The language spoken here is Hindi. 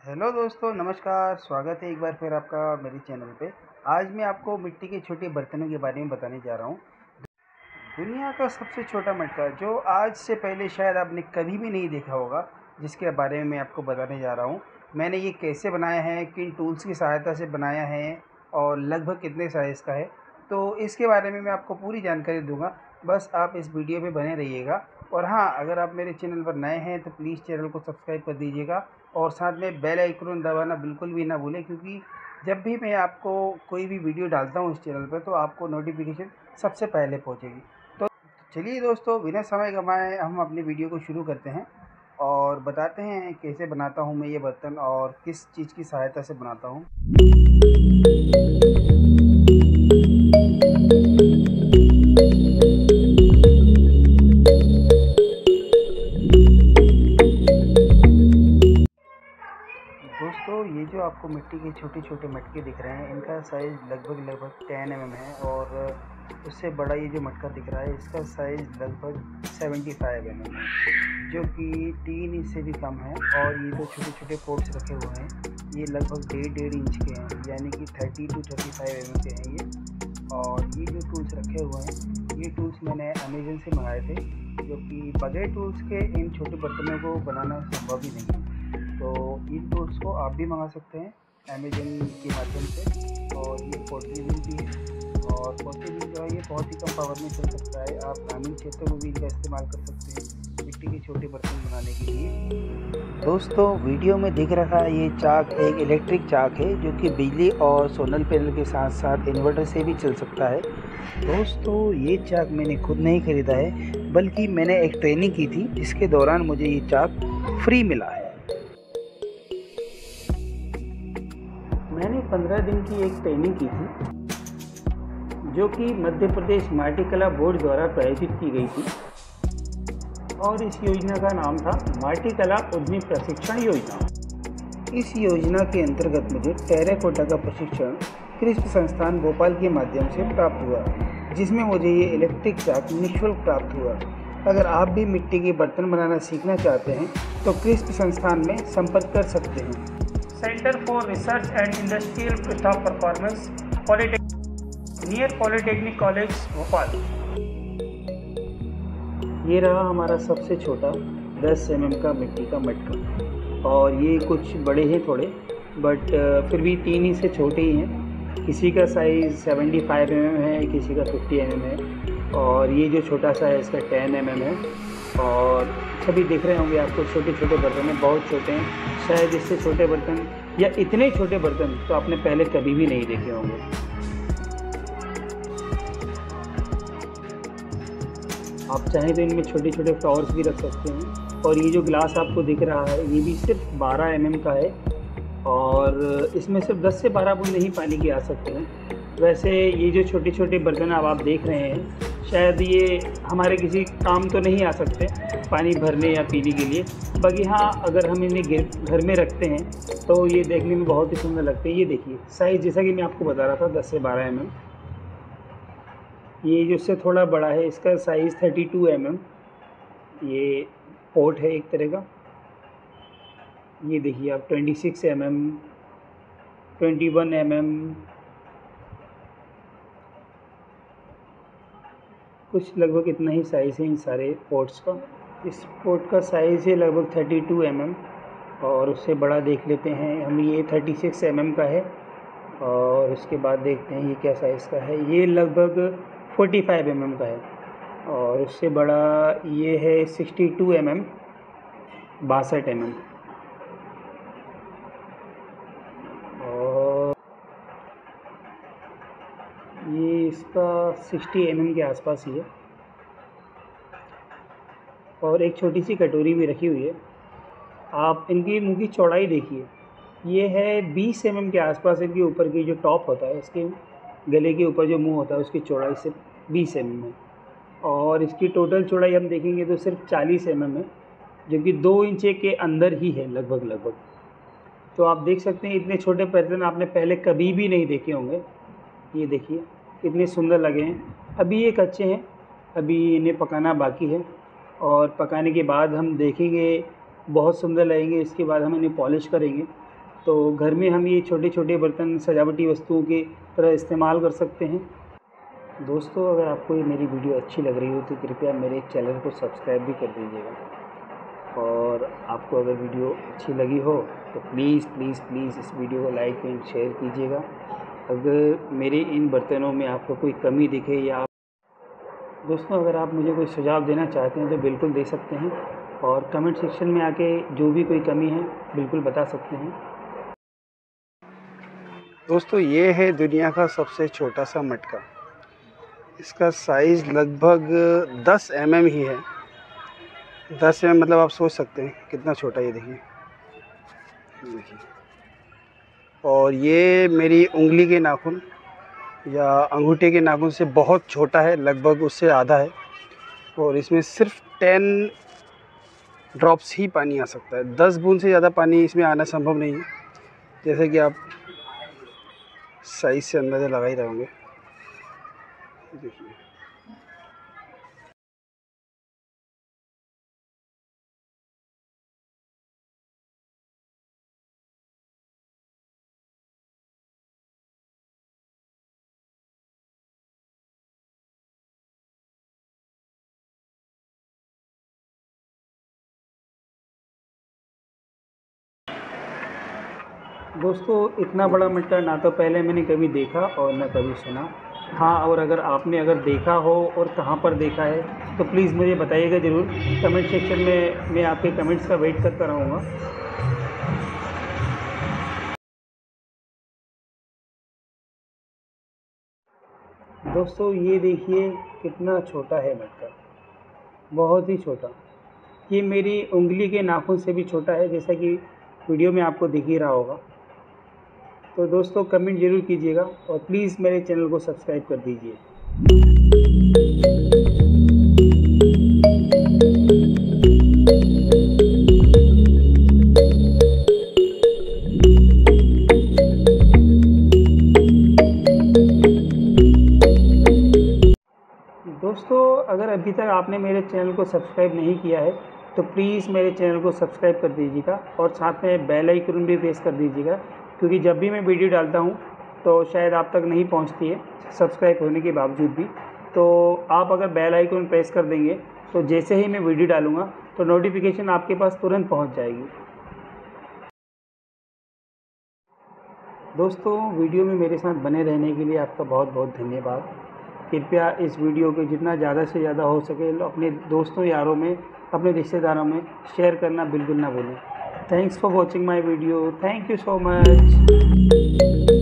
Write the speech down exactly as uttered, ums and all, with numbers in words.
हेलो दोस्तों, नमस्कार। स्वागत है एक बार फिर आपका मेरे चैनल पे। आज मैं आपको मिट्टी के छोटे बर्तनों के बारे में बताने जा रहा हूँ। दुनिया का सबसे छोटा मटका जो आज से पहले शायद आपने कभी भी नहीं देखा होगा, जिसके बारे में मैं आपको बताने जा रहा हूँ। मैंने ये कैसे बनाया है, किन टूल्स की सहायता से बनाया है और लगभग कितने साइज़ का है, तो इसके बारे में मैं आपको पूरी जानकारी दूंगा। बस आप इस वीडियो पे बने रहिएगा। और हाँ, अगर आप मेरे चैनल पर नए हैं तो प्लीज़ चैनल को सब्सक्राइब कर दीजिएगा और साथ में बेल आइकन दबाना बिल्कुल भी ना भूलें, क्योंकि जब भी मैं आपको कोई भी वीडियो डालता हूँ इस चैनल पर तो आपको नोटिफिकेशन सबसे पहले पहुँचेगी। तो चलिए दोस्तों, बिना समय गंवाए हम अपनी वीडियो को शुरू करते हैं और बताते हैं कैसे बनाता हूँ मैं ये बर्तन और किस चीज़ की सहायता से बनाता हूँ। दोस्तों, ये जो आपको मिट्टी के छोटे छोटे मटके दिख रहे हैं, इनका साइज़ लगभग लगभग टेन एम एम है और उससे बड़ा ये जो मटका दिख रहा है इसका साइज़ लगभग सेवेंटी फाइव एम एम है, जो कि तीन इंच से भी कम है। और ये जो छोटे छोटे पोर्ट्स रखे हुए हैं ये लगभग डेढ़ डेढ़ इंच के हैं, यानी कि thirty two thirty five M M के हैं ये। और ये जो टूल्स रखे हुए हैं ये टूल्स मैंने अमेज़न से मंगाए थे, जो कि बगैर टूल्स के इन छोटे बर्तनों को बनाना संभव ही नहीं है। तो इन टूल्स को आप भी मंगा सकते हैं अमेज़न के माध्यम से। और ये पोर्टेबल भी है और पोर्टेबल जो है ये बहुत ही कम पावर में चल सकता है। आप ग्रामीण क्षेत्रों में भी इनका इस्तेमाल कर सकते हैं मिट्टी के छोटे बर्तन बनाने के लिए। दोस्तों, वीडियो में दिख रहा ये चाक एक इलेक्ट्रिक चाक है, जो कि बिजली और सोलर पैनल के साथ साथ इन्वर्टर से भी चल सकता है। दोस्तों, ये चाक मैंने खुद नहीं खरीदा है, बल्कि मैंने एक ट्रेनिंग की थी जिसके दौरान मुझे ये चाक फ्री मिला है। मैंने पंद्रह दिन की एक ट्रेनिंग की थी, जो कि मध्य प्रदेश माटी कला बोर्ड द्वारा प्रायोजित की गई थी। और इस योजना का नाम था माटी कला उद्यमी प्रशिक्षण योजना। इस योजना के अंतर्गत मुझे टेराकोटा का प्रशिक्षण क्रिस्प संस्थान भोपाल के माध्यम से प्राप्त हुआ, जिसमें मुझे ये इलेक्ट्रिक चाक निःशुल्क प्राप्त हुआ। अगर आप भी मिट्टी के बर्तन बनाना सीखना चाहते हैं तो क्रिस्प संस्थान में संपर्क कर सकते हैं। Centre for research and industrial staff performance, polytechnic, near polytechnic college Bhopal. ये रहा हमारा सबसे छोटा दस एम एम का मिट्टी का मटका। और ये कुछ बड़े हैं थोड़े, बट फिर भी तीन ही से छोटे ही हैं। किसी का size seventy five M M है, किसी का फिफ्टी एम एम है, और ये जो छोटा सा है इसका टेन एम एम है। और सभी दिख रहे होंगे आपको छोटे छोटे बर्तन हैं, बहुत छोटे हैं। शायद इससे छोटे बर्तन या इतने छोटे बर्तन तो आपने पहले कभी भी नहीं देखे होंगे। आप चाहें तो इनमें छोटे छोटे फ्लावर्स भी रख सकते हैं। और ये जो ग्लास आपको दिख रहा है ये भी सिर्फ बारह एम एम का है और इसमें सिर्फ दस से बारह बूंद ही पानी की आ सकते हैं। वैसे ये जो छोटे छोटे बर्तन अब आप देख रहे हैं, शायद ये हमारे किसी काम तो नहीं आ सकते पानी भरने या पीने के लिए, बाकी हाँ अगर हम इन्हें घर में रखते हैं तो ये देखने में बहुत ही सुंदर लगते हैं। ये देखिए साइज़, जैसा कि मैं आपको बता रहा था, दस से बारह एम एम। ये जो इससे थोड़ा बड़ा है इसका size thirty two M M. ये पोर्ट है एक तरह का। ये देखिए आप twenty six M M, twenty one M M, कुछ लगभग इतना ही साइज़ है इन सारे पोर्ट्स का। इस पोर्ट का साइज़ है लगभग थर्टी टू एम एम और उससे बड़ा देख लेते हैं हम। ये थर्टी सिक्स एम एम का है और उसके बाद देखते हैं ये क्या साइज़ का है। ये लगभग फोर्टी फाइव एम एम का है और उससे बड़ा ये है सिक्सटी टू एम एम, बासठ एम एम। और ये इसका सिक्सटी एम एम के आसपास ही है। और एक छोटी सी कटोरी भी रखी हुई है। आप इनकी मुंह की चौड़ाई देखिए, ये है बीस एम एम के आसपास। इनके ऊपर की जो टॉप होता है, इसके गले के ऊपर जो मुंह होता है उसकी चौड़ाई सिर्फ बीस एम एम है। और इसकी टोटल चौड़ाई हम देखेंगे तो सिर्फ चालीस एम एम है, जो कि दो इंच के अंदर ही है लगभग लगभग। तो आप देख सकते हैं इतने छोटे बर्तन आपने पहले कभी भी नहीं देखे होंगे। ये देखिए कितने सुंदर लगे हैं। अभी ये कच्चे हैं, अभी इन्हें पकाना बाकी है और पकाने के बाद हम देखेंगे बहुत सुंदर लगेंगे। इसके बाद हम इन्हें पॉलिश करेंगे तो घर में हम ये छोटे छोटे बर्तन सजावटी वस्तुओं की तरह इस्तेमाल कर सकते हैं। दोस्तों, अगर आपको ये मेरी वीडियो अच्छी लग रही हो तो कृपया मेरे चैनल को सब्सक्राइब भी कर दीजिएगा। और आपको अगर वीडियो अच्छी लगी हो तो प्लीज़ प्लीज़ प्लीज़ इस वीडियो को लाइक एंड शेयर कीजिएगा। अगर मेरे इन बर्तनों में आपको कोई कमी दिखे या दोस्तों अगर आप मुझे कोई सुझाव देना चाहते हैं तो बिल्कुल दे सकते हैं, और कमेंट सेक्शन में आके जो भी कोई कमी है बिल्कुल बता सकते हैं। दोस्तों, ये है दुनिया का सबसे छोटा सा मटका। इसका साइज़ लगभग दस एम एम ही है। दस एम एम मतलब आप सोच सकते हैं कितना छोटा, ये देखिए देखिए। और ये मेरी उंगली के नाखून या अंगूठे के नाखून से बहुत छोटा है, लगभग उससे आधा है। और इसमें सिर्फ टेन ड्रॉप्स ही पानी आ सकता है। दस बूंद से ज़्यादा पानी इसमें आना संभव नहीं है, जैसे कि आप साइज़ से अंदाज़ा लगा ही रहे होंगे। देखिए, दोस्तों इतना बड़ा मटका ना तो पहले मैंने कभी देखा और ना कभी सुना। हाँ, और अगर आपने अगर देखा हो और कहाँ पर देखा है तो प्लीज़ मुझे बताइएगा ज़रूर। कमेंट सेक्शन में मैं आपके कमेंट्स का वेट करता रहूँगा। दोस्तों ये देखिए कितना छोटा है मटका, बहुत ही छोटा। ये मेरी उंगली के नाखून से भी छोटा है, जैसा कि वीडियो में आपको दिख ही रहा होगा। तो दोस्तों कमेंट ज़रूर कीजिएगा और प्लीज़ मेरे चैनल को सब्सक्राइब कर दीजिए। दोस्तों, अगर अभी तक आपने मेरे चैनल को सब्सक्राइब नहीं किया है तो प्लीज़ मेरे चैनल को सब्सक्राइब कर दीजिएगा और साथ में बेल आइकन भी प्रेस कर दीजिएगा, क्योंकि जब भी मैं वीडियो डालता हूं तो शायद आप तक नहीं पहुंचती है सब्सक्राइब होने के बावजूद भी। तो आप अगर बेल आइकन प्रेस कर देंगे तो जैसे ही मैं वीडियो डालूँगा तो नोटिफिकेशन आपके पास तुरंत पहुँच जाएगी। दोस्तों, वीडियो में मेरे साथ बने रहने के लिए आपका बहुत बहुत धन्यवाद। कृपया इस वीडियो को जितना ज़्यादा से ज़्यादा हो सके अपने दोस्तों यारों में, अपने रिश्तेदारों में शेयर करना बिल्कुल ना भूलें। Thanks for watching my video. Thank you so much.